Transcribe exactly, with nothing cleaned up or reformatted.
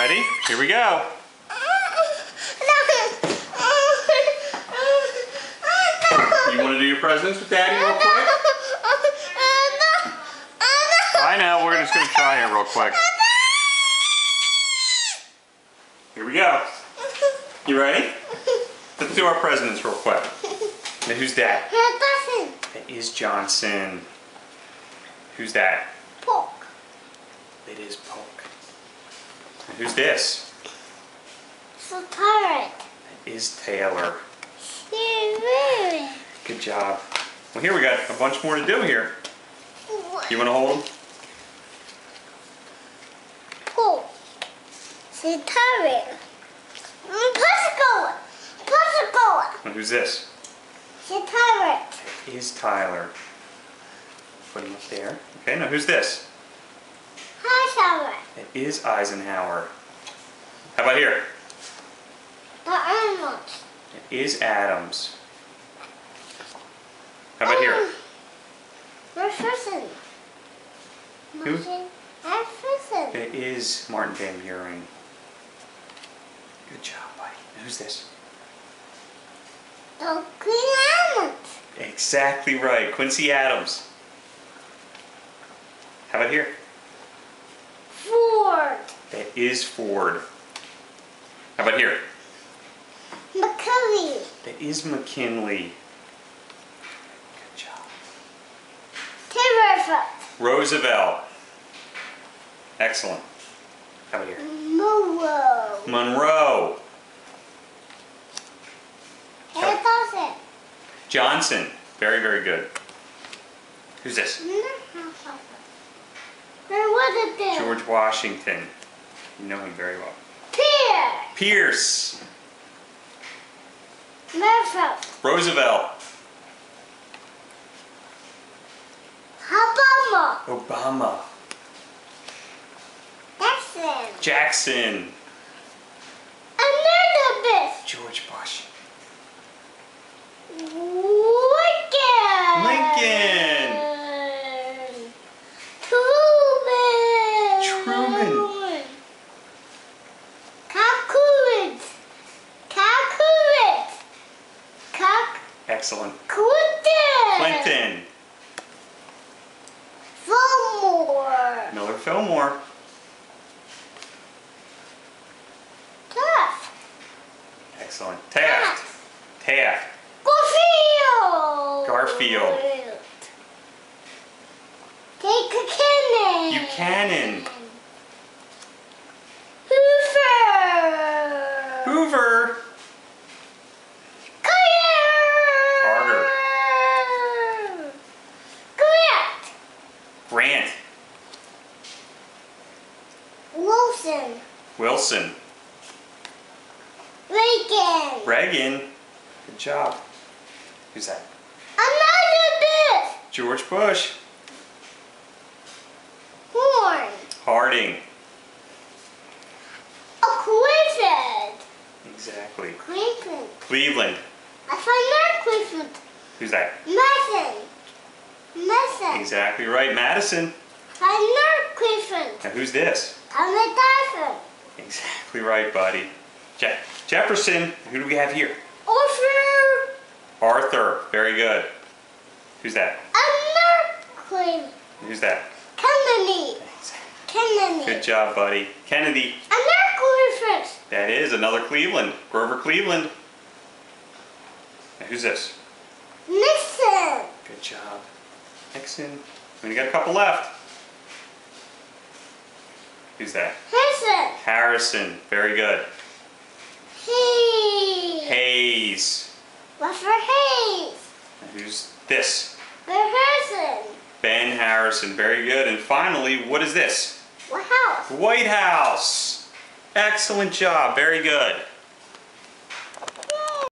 Ready? Here we go. You want to do your presents with Daddy real quick? I know, we're just going to try it real quick. Here we go. You ready? Let's do our presents real quick. Now, who's that? That is Johnson. Who's that? Poke. It is Poke. And who's this? It's a pirate. That is Taylor. Really? Good job. Well, here we got a bunch more to do here. You want to hold them? Poke. It's a pirate. Pussicle. Pussicle. And who's this? It's a pirate. It is Tyler. Put him up there. Okay, now who's this? Hi, It is Eisenhower. How about here? the animals. It is Adams. How about here? Jefferson. Who? Jefferson. It is Martin Van Buren. Good job, buddy. Who's this? The Green Animals. Exactly right. Quincy Adams. How about here? Ford. That is Ford. How about here? McCurry. That is McKinley. Good job. Tiverford. Roosevelt. Excellent. How about here? Monroe. Monroe. Harrison. Johnson. Very, very good. Who's this? What is this? George Washington. You know him very well. Pierre. Pierce. Merfeld. Roosevelt. Obama. Obama. Jackson. Jackson. Elizabeth. George Bush. Lincoln. Lincoln. Truman. Truman. Calculate. Calculate. Calc. Excellent. Clinton. Clinton. Fillmore. Miller Fillmore. Taft. Excellent. Taft. Taft. Garfield. Garfield. Take a cannon. Buchanan. Hoover. Hoover. Carter. Carter. Grant. Grant. Wilson. Wilson. Reagan. Reagan. Good job. Who's that? Elizabeth. George Bush. Horn. Harding. Acquitted. Exactly. Cleveland. Cleveland. I found that Cleveland. Who's that? Mason. Mason. Exactly right. Madison. I found Cleveland. Now who's this? Thomas Jefferson. Exactly right, buddy. Je Jefferson. Who do we have here? Arthur. Arthur. Very good. Who's that? Another Cleveland. Who's that? Kennedy. Kennedy. Good job, buddy. Kennedy. Another Cleveland. That is another Cleveland. Grover Cleveland. Now who's this? Nixon. Good job. Nixon. We got a couple left. Who's that? Harrison. Harrison. Very good. Hayes. Hayes. What's for Hayes? Now who's this? The Harrison. Ben Harrison. Very good. And finally, what is this? What house? White House. Excellent job. Very good.